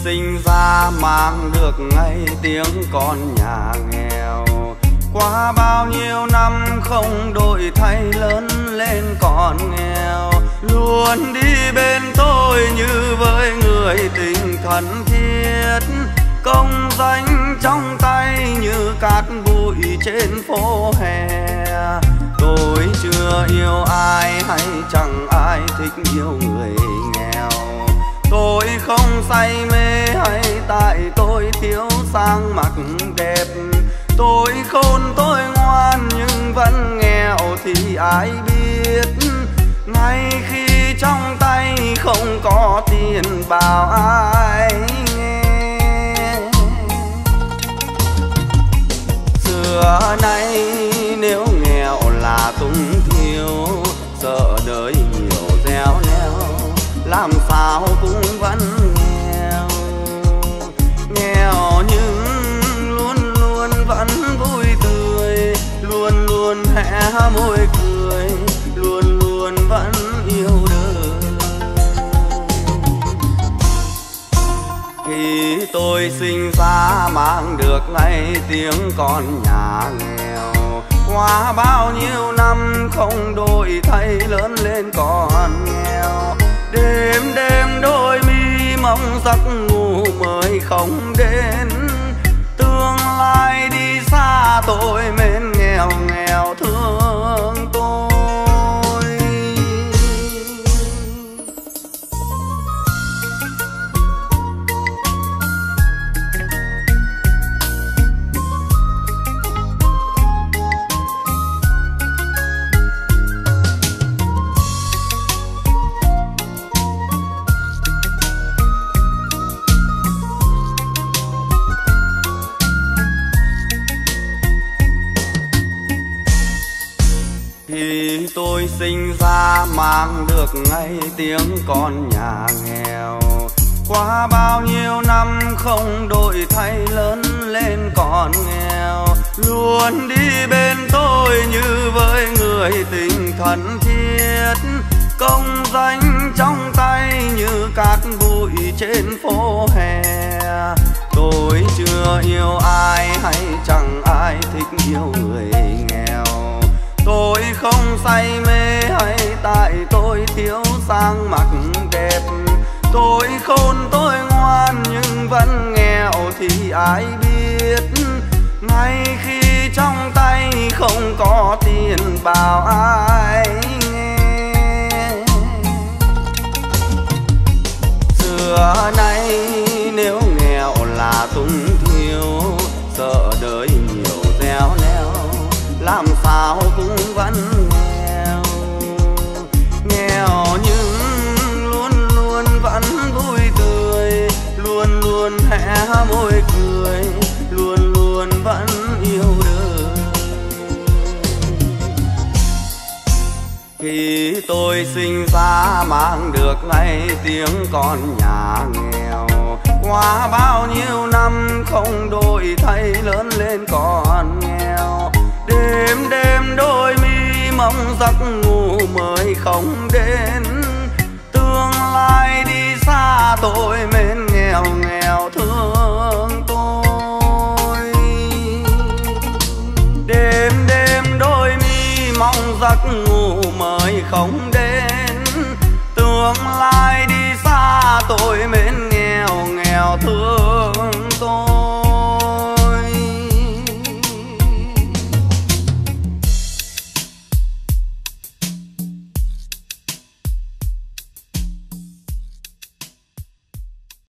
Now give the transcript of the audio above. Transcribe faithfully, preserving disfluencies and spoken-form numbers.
sinh ra mang được ngay tiếng con nhà nghèo. Qua bao nhiêu năm không đổi thay lớn lên còn nghèo. Luôn đi bên tôi như với người tình thân thiết. Công danh trong tay như cát bụi trên phố hè. Tôi chưa yêu ai hay chẳng ai thích yêu người nghèo. Tôi không say mê hay tại tôi thiếu sang mặc đẹp. Tôi khôn tôi ngoan nhưng vẫn nghèo thì ai biết. Ngay khi trong tay không có tiền bảo ai nghe. Xưa nay nếu nghèo là tung thiếu, sợ đời nhiều gieo neo, làm sao cũng vẫn nghèo. Nghèo nhưng luôn luôn vẫn vui tươi, luôn luôn hé môi cười, luôn luôn vẫn yêu đời. Khi tôi sinh ra mang được ngay tiếng con nhà nghèo. Qua bao nhiêu năm không đổi thay lớn lên còn nghèo. Đêm đêm đôi mi mong giấc ngủ mới không đến. Tương lai đi xa tôi mến nghèo nghèo thương tôi. Khi tôi sinh ra mang được ngay tiếng con nhà nghèo. Qua bao nhiêu năm không đổi thay lớn lên còn nghèo. Luôn đi bên tôi như với người tình thân thiết. Công danh trong tay như cát bụi trên phố hè. Tôi chưa yêu ai hay chẳng ai thích yêu người nghèo. Tôi không say mê hay tại tôi thiếu sang mặc đẹp. Tôi khôn tôi ngoan nhưng vẫn nghèo thì ai biết. Ngay khi trong tay không có tiền bảo ai nghe. Xưa nay nếu nghèo là tung thiếu, sợ đời nhiều gieo neo, làm sao cũng vẫn nghèo. Nghèo nhưng luôn luôn vẫn vui tươi, luôn luôn hé môi cười, luôn luôn vẫn yêu đời. Khi tôi sinh ra mang được ngay tiếng con nhà nghèo. Qua bao nhiêu năm không đổi thay lớn lên còn nghèo. Đêm đêm đôi mi mong giấc ngủ mới không đến. Tương lai đi xa tôi mến nghèo nghèo thương tôi. Đêm đêm đôi mi mong giấc ngủ mới không đến. Tương lai đi xa tôi mến nghèo nghèo thương tôi.